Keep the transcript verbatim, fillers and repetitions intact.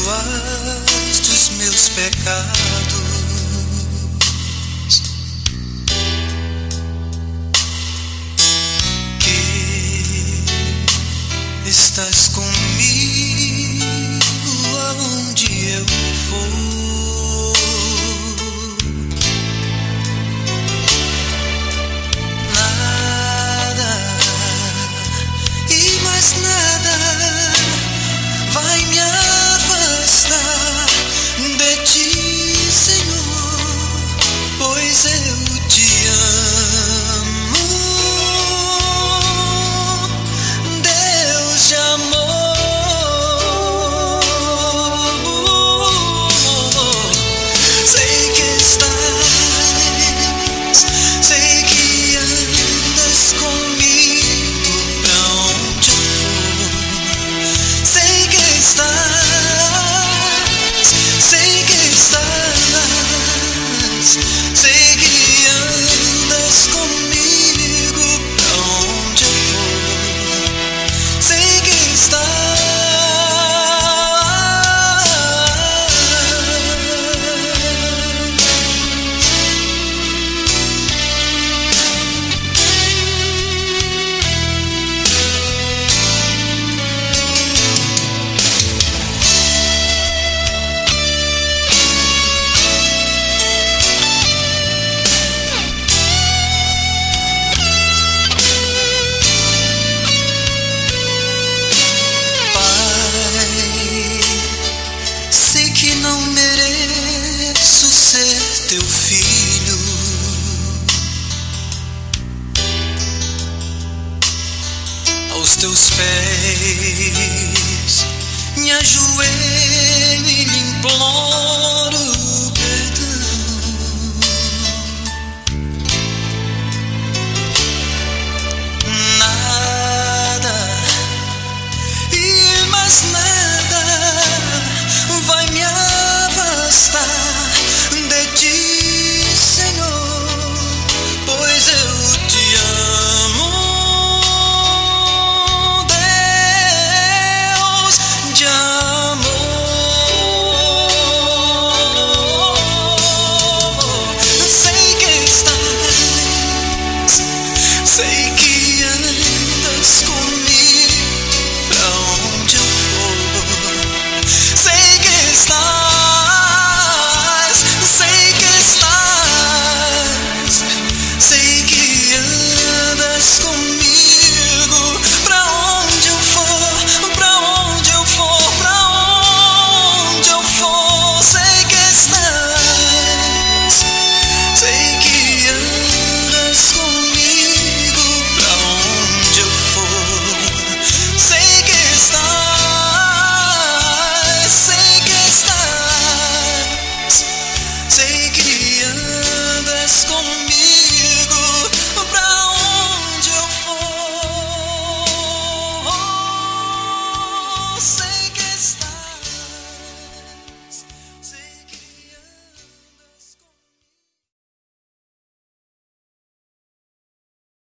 perdoaste os meus pecados. Que estás comigo aonde eu for. Nada e mais nada vai me afastar de ti, Senhor, pois eu te amo, Deus de amor. Sei que estás, sei que andas comigo pra onde eu for. Sei que estás, sei que estás, sei que andas comigo pra onde eu for. Sei que estás. Sei que não mereço ser teu filho, aos teus pés me ajoelho e lhe imploro perdão. Nada e mais nada vai me afastar